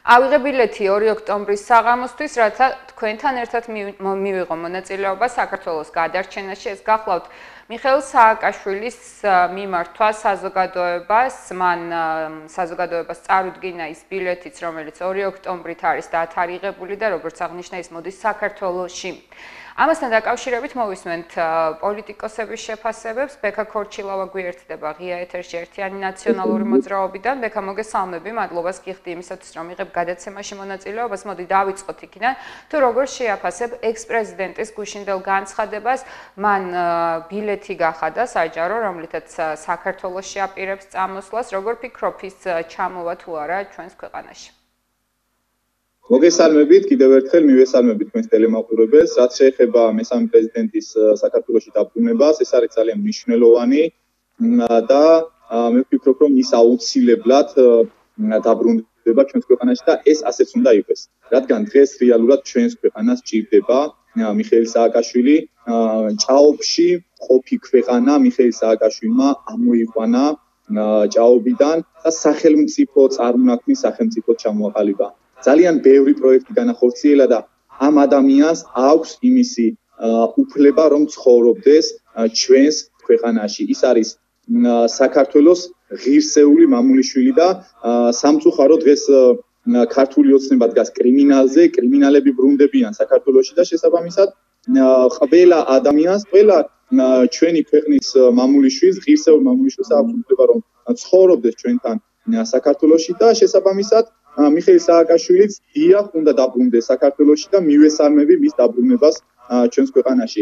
ავიღე ბილეთი 2 ოქტომბრის საღამოსთვის, რათა თქვენთან ერთად მივიღო მონაწილეობა საქართველოს გადარჩენაში. ეს გახლავთ მიხეილ სააკაშვილის მიმართვა საზოგადოებას. მან საზოგადოებას წარუდგინა ის ბილეთიც, რომელიც 2 ოქტომბრით არის დათარიღებული და როგორც აღნიშნა ის მოდის საქართველოში. ამასთან დაკავშირებით მოვისმენთ პოლიტიკოსების შეფასებებს. ბექა ქორჩილავა გვიერთდება ღია ეთერში ერთიანი ნაციონალური მოძრაობიდან. ბექა, მოგესალმები, მადლობას გიხდი იმისათვის, რომ იღებ გადაცემაში მონაწილეობას. მოდი დავიწყოთ იქიდან. თუ როგორ შეაფასებ ექს-პრეზიდენტის გუშინდელ განცხადებას, მან ბილეთი გახადა საჯარო, რომლითაც საქართველოში აპირებს წამოსვლას. როგორ ფიქრობ, ის ჩამოვა თუ არა ჩვენს ქვეყანაში? მოგესალმებით, კიდევ ერთხელ მივესალმებით თქვენს ტელემაყურებელს. რაც შეეხება მესამე პრეზიდენტის საქართველოში დაბრუნებას, ეს არის ძალიან მნიშვნელოვანი და მე ვფიქრობ, რომ ის აუცილებლად დაბრუნდება ჩვენს ქვეყანაში და ეს ასეც უნდა იყოს. რადგან დღეს რეალურად ჩვენს ქვეყანას ჭირდება მიხეილ სააკაშვილი. ჭაობში ყოფი ქვეყანა მიხეილ სააკაშვილმა ამოიყვანა ჭაობიდან და სახელმწიფო წარმონაქმნის სახელმწიფოდ ჩამოაყალიბა. ძალიან ბევრი პროექტი განახორციელა და ამ ადამიანს აქვს იმისი უფლება, რომ ცხოვრობდეს ჩვენს ქვეყანაში. ის არის საქართველოს ღირსეული მამულიშვილი და სამწუხარო დღეს ქართული ოცნება დგას კრიმინალზე, კრიმინალები ბრუნდებიან საქართველოში და შესაბამისად ყველა ადამიანს, ყველა ჩვენი ქვეყნის მამულიშვილს, ღირსეულ მამულიშვილს აქვს უფლება, რომ ცხოვრობდეს ჩვენთან საქართველოში და შესაბამისად მიხეილ სააკაშვილიც დიახ უნდა დაბრუნდეს საქართველოში და მივესალმები მის დაბრუნებას ჩვენს ქვეყანაში.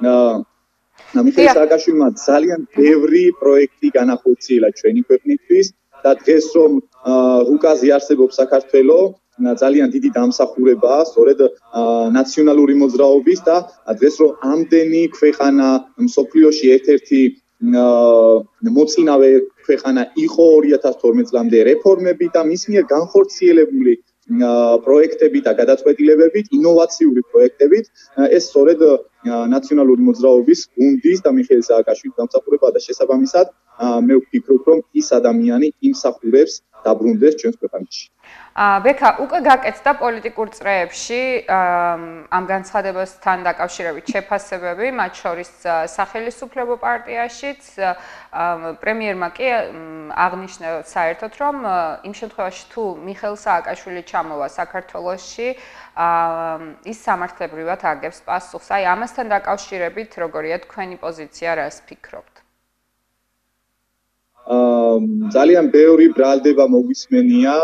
მიხეილ სააკაშვილმა ძალიან ბევრი პროექტი განახორციელა ჩვენი ქვეყნისთვის და დღეს რომ რუკაზე არსებობს საქართველოს ძალიან დიდი დამსახურებაა სწორედ ნაციონალური მოძრაობის და დღეს რომ ამდენი ქვეყანა მსოფლიოში ერთ-ერთი მოწინავე ქვეყანა იყო 2012 წლამდე რეფორმები და მის მიერ განხორციელებული პროექტები და გადაწყვეტილებებით, ინოვაციური პროექტებით, ეს სწორედ ნაციონალური მოძრაობის გუნდის და მიხეილ სააკაშვილის დამსახურებაა და შესაბამისად მე ვფიქრობ, რომ ის ადამიანი იმსახურებს დაბრუნდეს ჩვენს ქვეყანაში. ბექა, უკვე გაკეთდა პოლიტიკურ წრეებში ამ განცხადებასთან დაკავშირებით შეფასებები, მათ შორის სახელმწიფო პარტიაშიც. პრემიერმა კი აღნიშნა საერთოდ, რომ იმ შემთხვევაში თუ მიხეილ სააკაშვილი ჩამოვა საქართველოში, ის სამართლებრივად აგებს პასუხს. აი, ამასთან დაკავშირებით როგორია თქვენი პოზიცია, რას ფიქრობთ? ძალიან ბევრი ბრალდება მოგვისმენია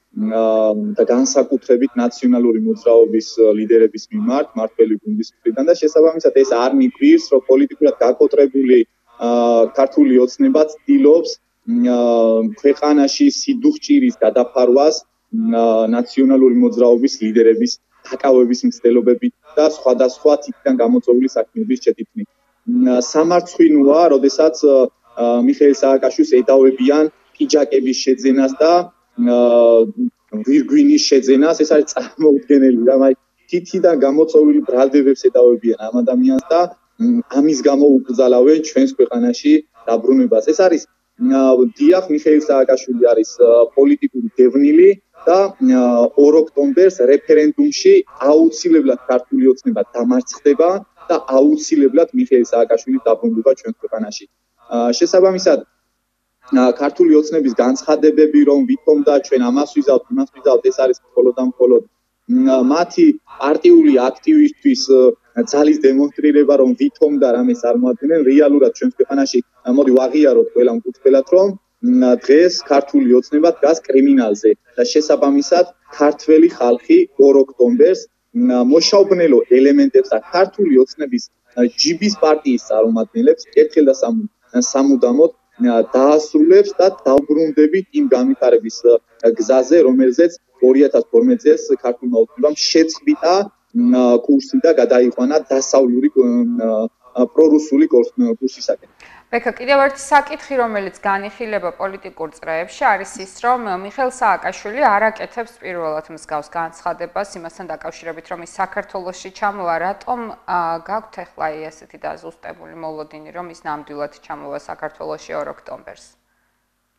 და განსაკუთრებით ნაციონალური მოძრაობის ლიდერების მიმართ, მართველი გუნდის მხრიდან და შესაბამისად ეს არ მიგვირს, რომ პოლიტიკურად გაკოტრებული ქართული ოცნება ცდილობს ქვეყანაში სიდუხჭირის გადაფარვას ნაციონალური მოძრაობის ლიდერების დაკავების მცდელობებით და სხვადასხვა თითქმის გამოწვეული საქმეების ჩეთითნით. სამარცხვინოა, როდესაც მიხეილ სააკაშვილს ედავებიან პიჯაკების შეძენას და ვირგვინის შეძენას, ეს არის წარმოუდგენელი და თითიდან გამოწვეული ბრალდებებს ედავებიან ამ ადამიანს და ამის გამო უკრძალავენ ჩვენს ქვეყანაში დაბრუნებას. ეს არის დიახ, მიხეილ სააკაშვილი არის პოლიტიკური დევნილი და 2 ოქტომბერს რეფერენდუმში აუცილებლად ქართული ოცნება დამარცხდება და აუცილებლად მიხეილ სააკაშვილის დაბრუნება ჩვენს ქვეყანაში. შესაბამისად ქართული ოცნების განცხადებები, რომ ვითომდა ჩვენ ამას ვიზავთ, იმას ვიზავთ, ეს არის მხოლოდ და მხოლოდ მათი პარტიული აქტივისტვის ძალის დემონსტრირება, რომ ვითომდა რამეს წარმოადგენენ. რეალურად ჩვენს ქვეყანაში მოდი ვაღიაროთ ყველა მკუთხედად, რომ დღეს ქართული ოცნება დგას კრიმინალზე და შესაბამისად ქართველი ხალხი 2 ოქტომბერს მოშაუბნელო ელემენტებს და ქართული ოცნების ჯიბის პარტიის წარმომადგენლებს ერთხელ და სამუდამოდ დაასრულებს და დაუბრუნდებით იმ განვითარების გზაზე, რომელზეც 2012 წელს ქართულმა ოცნებამ შეწყვიტა კურსი და გადაიყვანა დასავლური პრორუსული კურსისაკენ. ბექა, კიდევ ერთი საკითხი, რომელიც განიხილება პოლიტიკურ წრეებში, არის ის, რომ მიხეილ სააკაშვილი არ აკეთებს პირველად მსგავს განცხადებას იმასთან დაკავშირებით, რომ ის საქართველოში ჩამოვა, რატომ გაქვთ ახლა ესეთი დაზუსტებული მოლოდინი, რომ ის ნამდვილად ჩამოვა საქართველოში 2 ოქტომბერს?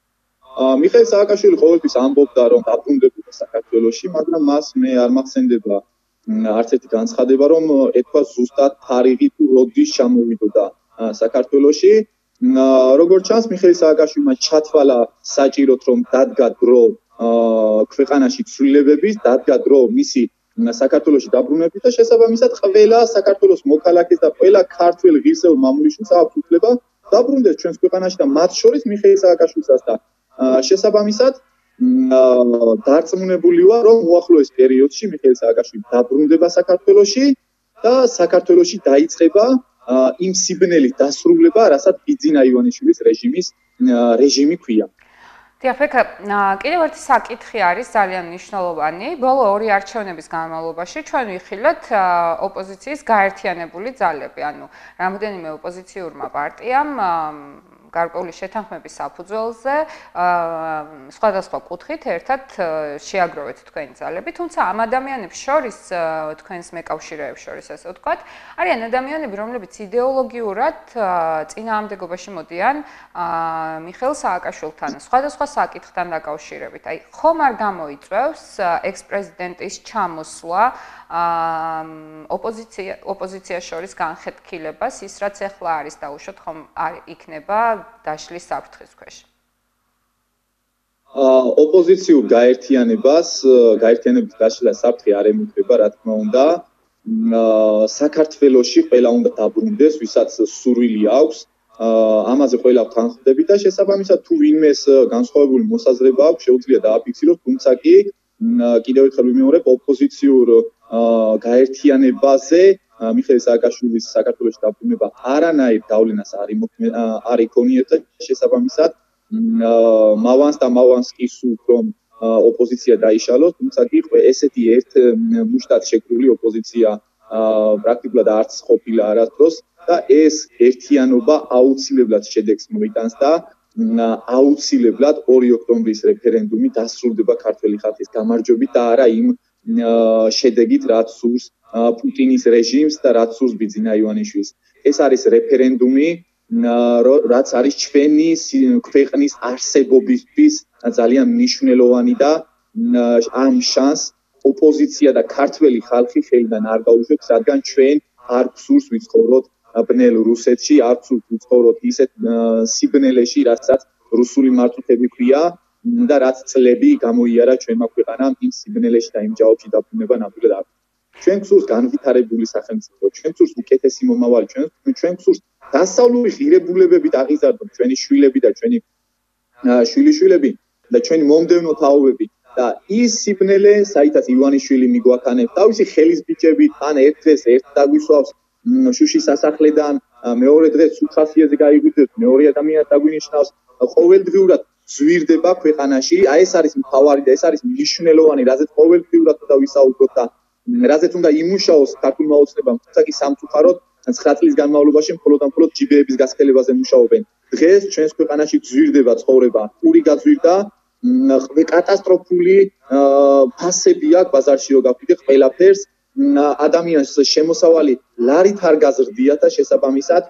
მიხეილ სააკაშვილი ყოველთვის ამბობდა, რომ დაბრუნდებოდა საქართველოში, მაგრამ მას მე არ მახსენდება არც ერთი განცხადება, რომ ეთქვა ზუსტად თარიღი თუ როდის ჩამოვიდოდა საქართველოში. როგორც ჩანს, მიხეილ სააკაშვილმა ჩათვალა საჭიროდ, რომ დადგა დრო ქვეყანაში ცვლილებების, დადგა დრო მისი საქართველოში დაბრუნების და შესაბამისად ყველა საქართველოს მოქალაქეს და ყველა ქართველ ღირსეულ მამულიშვილს აქვს უფლება დაბრუნდეს ჩვენს ქვეყანაში და მათ შორის მიხეილ სააკაშვილსაც და შესაბამისად დარწმუნებული ვარ, რომ უახლოეს პერიოდში მიხეილ სააკაშვილი დაბრუნდება საქართველოში და საქართველოში დაიწყება იმ სიბნელის დასრულება, რასაც ბიძინა ივანიშვილის რეჟიმი ქვია. დიახ, კიდევ ერთი საკითხი არის ძალიან მნიშვნელოვანი. ბოლო ორი არჩევნების განმავლობაში ჩვენ ვიხილეთ ოპოზიციის გაერთიანებული ძალები, ანუ რამოდენიმე ოპოზიციურმა პარტიამ გარკვეული შეთანხმების საფუძველზე სხვადასხვა კუთხით ერთად შეაგროვეთ თქვენი ძალები, თუმცა ამ ადამიანებს შორის, თქვენს მეკავშირეებს შორის, ასე ვთქვათ, არიან ადამიანები, რომლებიც იდეოლოგიურად წინააღმდეგობაში მოდიან მიხეილ სააკაშვილთან, სხვადასხვა საკითხთან დაკავშირებით. აი, ხომ არ გამოიწვევს ექს-პრეზიდენტის ჩამოსვლა ოპოზიციას შორის განხეთქილებას, ის რაც ახლა არის დაუშვათ, ხომ არ იქნება დაშლის საფრთხის ქვეშ. ოპოზიციურ გაერთიანების დაშლა საფრთხე არ ემუქრება, რა თქმა უნდა. საქართველოში ყველა უნდა დაბრუნდეს, ვისაც სურვილი აქვს. ამაზე ყველა ვთანხმდები და შესაბამისად თუ ვინმეს განსხვავებული მოსაზრება აქვს, შეუძლია დააფიქსიროს, თუმცა კი კიდევ ერთხელ ვიმეორებ ოპოზიციურ გაერთიანებაზე მიხეილ სააკაშვილის საქართველოში დაბრუნება არანაირ გავლენას არ იქონიებდა შესაბამისად მავანს კი სურთ რომ ოპოზიცია დაიშალოს, თუმცა კი ესეთი ერთ მუშტად შეკრული ოპოზიცია პრაქტიკულად არც ყოფილა არასდროს და ეს ერთიანობა აუცილებლად შედეგს მოიტანს და აუცილებლად 2 ოქტომბრის რეფერენდუმი დასრულდება ქართველი ხალხის გამარჯვებით და არა იმ შედეგით, რაც სურს პუტინის რეჟიმს და რაც სურს ბიძინა ივანიშვილს. ეს არის რეფერენდუმი, რაც არის ჩვენი ქვეყნის არსებობისთვის ძალიან მნიშვნელოვანი და ამ შანსს ოპოზიცია და ქართველი ხალხი ხელიდან არ გაუშვებს, რადგან ჩვენ არ გვსურს ვიცხოვროთ ბნელ რუსეთში, არ გვსურს ვიცხოვროთ ისეთ სიბნელეში, რასაც რუსული მარწუხები ქვია და რაც წლები გამოიარა ჩვენმა ქვეყანამ იმ სიბნელეში და იმ ჯაობში დაბრუნება ნამდვილად არ. ჩვენ გვსურს განვითარებული სახელმწიფო, ჩვენ გვსურს უკეთესი მომავალი, ჩვენ გვსურს დასავლური ღირებულებები დაღიზარდონ ჩვენი შვილები და ჩვენი შვილიშვილები და ჩვენი მომდევნო თაობები და ის სიბნელე, საითაც ივანიშვილი მიგვაქანებს თავისი ხელის ბიჭებით, ან ერთ დღეს ერთ დაგვისვავს შუშის სასახლედან, მეორე დღეს სუხასიაზე გაიგვიძებს, მეორე ადამიანს დაგვინიშნავს, ყოველდღიურად ზვირდება ქვეყანაში. აი ეს არის მთავარი და ეს არის მნიშვნელოვანი, რაზეც ყოველდღიურად უნდა ვისაუბროთ და რაზეც უნდა იმუშაოს ქართულმა ოცნებამ, თუმცა კი სამწუხაროდ 9 წლის განმავლობაში მხოლოდ ჯიბეების გასხელებაზე მუშაობენ. დღეს ჩვენს ქვეყანაში ზვირდება ცხოვრება, პური გაძვირდა, კატასტროფული ფასები აქვს ბაზარში რო გავხდით ყველაფერს. ადამიანს შემოსავალი ლარით არ გაზრდია და შესაბამისად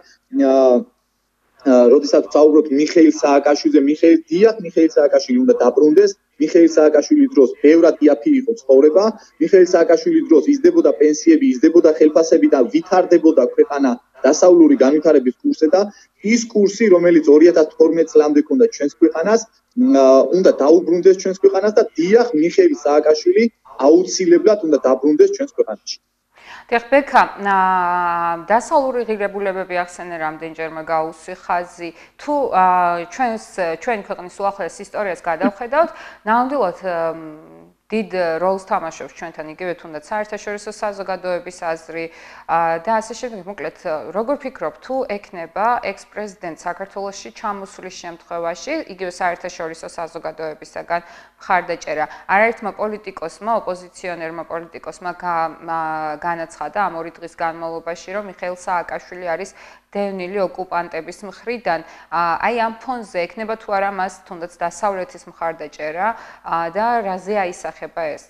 როდესაც ვსაუბრობთ მიხეილ სააკაშვილზე, მიხეილ სააკაშვილი უნდა დაბრუნდეს, მიხეილ სააკაშვილის დროს ბევრად იაფი იყო ცხოვრება, მიხეილ სააკაშვილის დროს იზრდებოდა პენსიები, იზრდებოდა ხელფასები და ვითარდებოდა ქვეყანა დასავლური განვითარების კურსზე და ის კურსი, რომელიც 2012 წლამდე ჰქონდა ჩვენს ქვეყანას, უნდა დაუბრუნდეს ჩვენს ქვეყანას და დიახ, მიხეილ სააკაშვილი აუცილებლად უნდა დაბრუნდეს ჩვენს ქვეყანაში. დიახ, ბექა, დასავლური ღირებულებები ახსენე რამდენჯერმე გაუსვი ხაზი. თუ ჩვენი ქვეყნის უახლოეს ისტორიას გადავხედავთ, ნამდვილად დიდ როლს თამაშობს ჩვენთან იგივე თუნდაც საერთაშორისო საზოგადოების აზრი და ასე შემდეგ. მოკლედ, როგორ ფიქრობ, თუ ექნება ექს-პრეზიდენტ საქართველოში ჩამოსვლის შემთხვევაში, იგივე საერთაშორისო საზოგადოებისაგან მხარდაჭერა, არაერთმა პოლიტიკოსმა, ოპოზიციონერმა პოლიტიკოსმა განაცხადა ამ 2 დღის განმავლობაში, რომ მიხეილ სააკაშვილი არის დევნილი ოკუპანტების მხრიდან. აი ამ ფონზე ექნება თუ არა მას თუნდაც დასავლეთის მხარდაჭერა და რაზე აისახება ეს?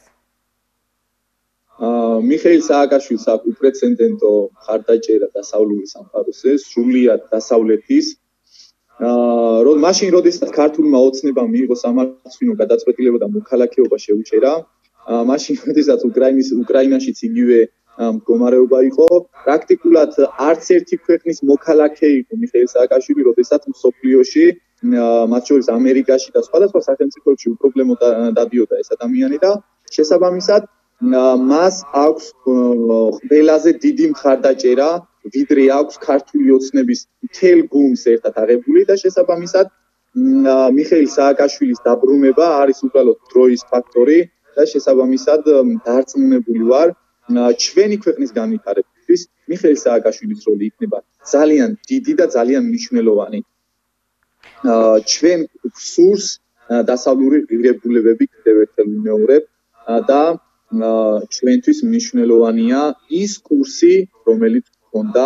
მიხეილ სააკაშვილს აქვს უპრეცედენტო მხარდაჭერა დასავლური სამყაროზე, სრულიად დასავლეთის რომ მაშინ როდესაც ქართულმა ოცნებამ მიიღო სამართლინო გადაწყვეტილება და მოქალაქეობა შეუჭერა, მაშინ როდესაც უკრაინაშიც იგივე მდგომარეობა იყო, პრაქტიკულად არც ერთი ქვეყნის მოქალაქე იყო მიხეილ სააკაშვილი, როდესაც მსოფლიოში, მათ შორის ამერიკაში და სხვადასხვა სახელმწიფოებში უპრობლემო დადიოდა ეს ადამიანი და შესაბამისად მას აქვს ყველაზე დიდი მხარდაჭერა, ვიდრე აქვს ქართული ოცნების მთელ გუნდს ერთად აღებული და შესაბამისად მიხეილ სააკაშვილის დაბრუნება არის უბრალოდ დროის ფაქტორი და შესაბამისად დარწმუნებული ვარ ჩვენი ქვეყნის განვითარებისთვის მიხეილ სააკაშვილის როლი იქნება ძალიან დიდი და ძალიან მნიშვნელოვანი. ჩვენ გვსურს დასავლური ღირებულებები კიდევ ერთხელ ვიმეორებ და ჩვენთვის მნიშვნელოვანია ის კურსი, რომელიც ჰქონდა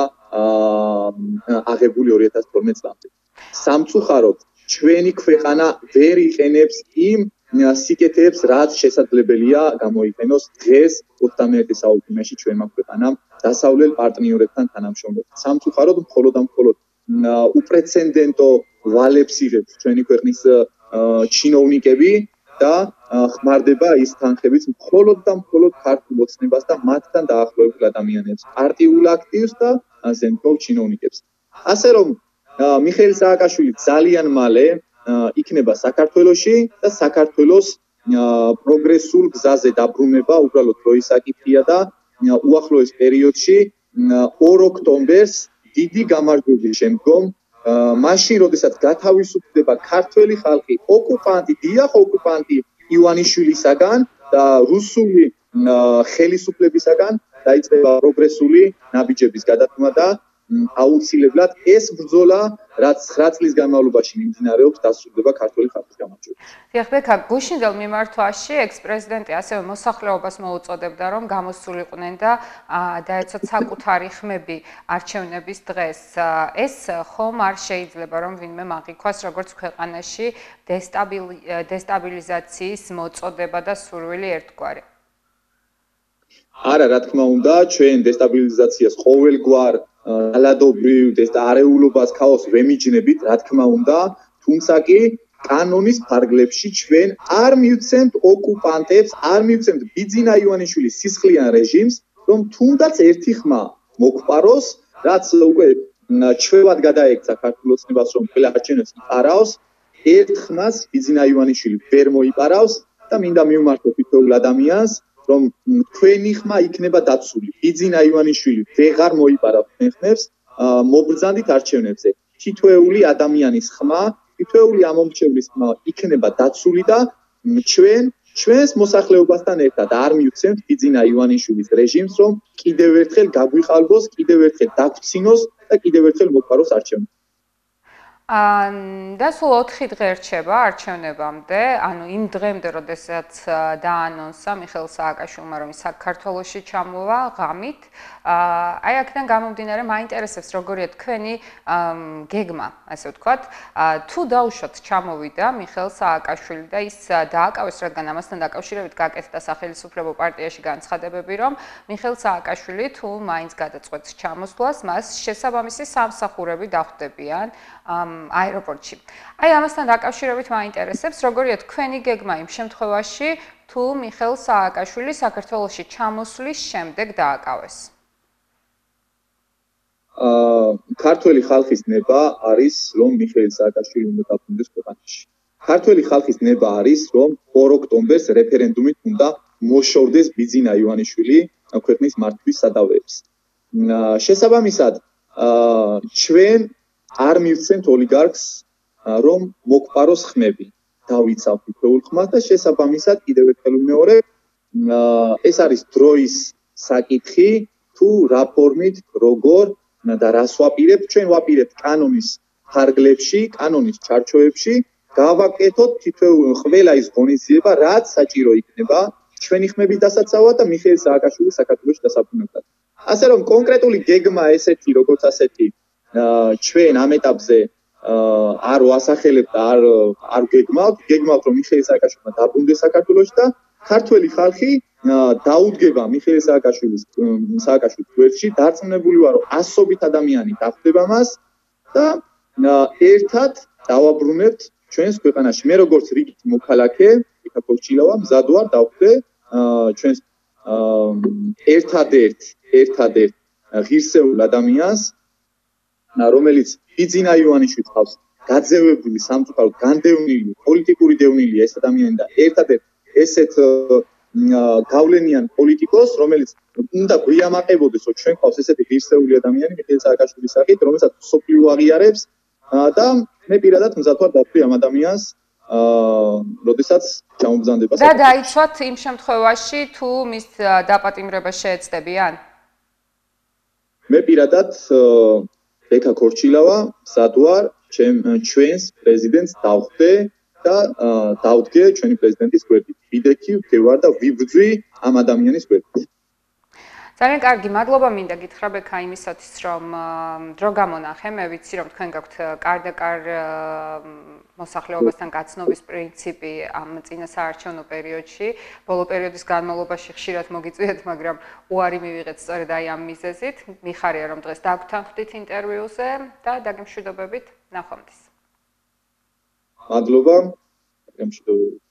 აღებული 2012 წლამდე. სამწუხაროდ, ჩვენი ქვეყანა ვერ იყენებს იმ სიკეთეებს, რაც შესაძლებელია გამოიყენოს დღეს 21 საუკუნეში ჩვენმა ქვეყანამ დასავლელ პარტნიორებთან თანამშრომლობით. სამწუხაროდ, მხოლოდ უპრეცედენტო ვალებს იღებს ჩვენი ქვეყნის ჩინოვნიკები და ხმარდება ის თანხებიც მხოლოდ ქართულ ოცნებას და მათთან დაახლოებულ ადამიანებს, პარტიულ აქტივს და ზემოქმედ ჩინოვნიკებს. ასე რომ მიხეილ სააკაშვილი ძალიან მალე იქნება საქართველოში და საქართველოს პროგრესულ გზაზე დაბრუნება უბრალოდ დროის საკითხია და უახლოეს პერიოდში 2 ოქტომბერს დიდი გამარჯვების შემდგომ მაშინ როდესაც გათავისუფლდება ქართველი ხალხი ოკუპანტი ივანიშვილისაგან და რუსული ხელისუფლებისაგან დაიწყება პროგრესული ნაბიჯების გადადგმა და აუცილებლად ეს ბრძოლა რაც 9 წლის განმავლობაში მიმდინარეობს დასრულდება ქართული ხალხის გამარჯვებით. დიახ, ბექა, გუშინდელ მიმართვაში ექს-პრეზიდენტი ასევე მოსახლეობას მოუწოდებდა, რომ გამოსულიყვნენ და დაეცოთ საკუთარი ხმები არჩევნების დღეს. ეს ხომ არ შეიძლება, რომ ვინმე მაღიქვას, როგორც ქვეყანაში დესტაბილიზაციის მოწოდება და სურვილი ერთგვარი. არა, რა თქმა უნდა, ჩვენ დესტაბილიზაციას ყოველგვარ ალადობრივ და არეულობას ქაოსს ვემიჯნებით, რა თქმა უნდა, თუმცა კი კანონის ფარგლებში ჩვენ არ მივცემთ ოკუპანტებს, არ მივცემთ ბიძინა ივანიშვილის სისხლიან რეჟიმს, რომ თუნდაც ერთი ხმა მოგპაროს, რაც უკვე ჩვევად გადაექცა ქართულ ოცნებას, რომ ყველა არჩევნებს იპარავს, ერთ ხმას ბიძინა ივანიშვილი ვერ მოიპარავს და მინდა მივმართო თითოეულ ადამიანს რომ თქვენი ხმა იქნება დაცული. ბიძინა ივანიშვილი ვეღარ მოიპარავს ხმებს, მობრძანდით არჩევნებზე. თითოეული ადამიანის ხმა, თითოეული ამომრჩევლის ხმა იქნება დაცული და ჩვენს მოსახლეობასთან ერთად არ მივცემთ ბიძინა ივანიშვილის რეჟიმს, რომ კიდევ ერთხელ გაგვიყალბოს, კიდევ ერთხელ დაგვცინოს და კიდევ ერთხელ მოგპაროს არჩევნები. და სულ 4 დღე რჩება არჩევნებამდე, ანუ იმ დღემდე, როდესაც დაანონსა მიხეილ სააკაშვილმა, რომ საქართველოში ჩამოვა ღამით, აი აქედან გამომდინარე მაინტერესებს როგორია თქვენი გეგმა, ასე ვთქვათ, თუ დაუშვათ ჩამოვიდა მიხეილ სააკაშვილი და ის დააკავეს, რადგან ამასთან დაკავშირებით გაკეთდა სახელმწიფო პარტიაში განცხადებები, რომ მიხეილ სააკაშვილი თუ მაინც გადაწყვეტს ჩამოსვლას, მას შესაბამისი სამსახურები დახვდებიან აეროპორტში. აი ამასთან დაკავშირებით მაინტერესებს, როგორია თქვენი გეგმა იმ შემთხვევაში, თუ მიხეილ სააკაშვილი საქართველოში ჩამოსვლის შემდეგ დააკავეს. ქართველი ხალხის ნება არის, რომ მიხეილ სააკაშვილი უნდა დაბრუნდეს ქვეყანაში. ქართველი ხალხის ნება არის, რომ 2 ოქტომბერს რეფერენდუმით უნდა მოშორდეს ბიძინა ივანიშვილი ქვეყნის მართვის სადავეებს. შესაბამისად, ჩვენ არ მივცემთ ოლიგარქს, რომ მოგპაროს ხმები. დავიცავთ თითოეულ ხმას და შესაბამისად კიდევ ერთხელ ვიმეორებ, ეს არის დროის საკითხი, თუ რა ფორმით, როგორ და რას ვაპირებთ, ჩვენ ვაპირებთ კანონის ფარგლებში, კანონის ჩარჩოებში, გავაკეთოთ თითოეულ ყველა ის ღონისძიება, რაც საჭირო იქნება ჩვენი ხმების დასაცავად და მიხეილ სააკაშვილის საქართველოში დასაბრუნებლად. ასე რომ კონკრეტული გეგმა ესეთი, როგორც ასეთი ჩვენ ამ ეტაპზე არ ვასახელებთ და არ გეგმავთ, რომ მიხეილ სააკაშვილმა დაბრუნდეს საქართველოში და ქართველი ხალხი დაუდგება მიხეილ სააკაშვილის გვერდში, დარწმუნებული ვარ, რომ ასობით ადამიანი დახვდება მას და ერთად დავაბრუნებთ ჩვენს ქვეყანაში. მე როგორც რიგით მოქალაქე, იქა ქორჩილავა, მზად ვარ დავხვდე ჩვენს ერთადერთ ღირსეულ ადამიანს, რომელიც ბიძინა ივანიშვილს ყავს გაძევებული სამწუხაროდ განდევნილი პოლიტიკური დევნილია ეს ადამიანი და ერთადერთ ესეთ გავლენიან პოლიტიკოს, რომელიც უნდა გვიამაყებოდესო ჩვენ ყავს ესეთი ღირსეული ადამიანი მიხეილ სააკაშვილის სახით, რომელსაც სოფლიო აღიარებს და მე პირადად მზად ვარ დავხვდი ამ ადამიანს, როდესაც ჩამობრძანდება. და დაიცვათ იმ შემთხვევაში, თუ მის დაპატიმრებას შეეცდებიან? მე პირადად ბექა ქორჩილავა მზად ვარ ჩვენს პრეზიდენტს დავხვდე და დავდგე ჩვენი პრეზიდენტის გვერდით. ვიდექი, ვქევარ და ვიბრძვი ამ ადამიანის გვერდით. ძალიან კარგი, მადლობა მინდა გითხრა ბექა იმისათვის, რომ დრო გამონახე, მე ვიცი, რომ თქვენ გაქვთ კარდაკარ მოსახლეობასთან გაცნობის პრინციპი ამ წინასაარჩევნო პერიოდში. ბოლო პერიოდის განმავლობაში ხშირად მოგიწვიეთ, მაგრამ უარი მივიღეთ სწორედ აი ამ მიზეზით. მიხარია, რომ დღეს დაგთანხმდით ინტერვიუზე და დაგემშვიდობებით, ნახვამდის. მადლობა, დაგემშვიდობებით.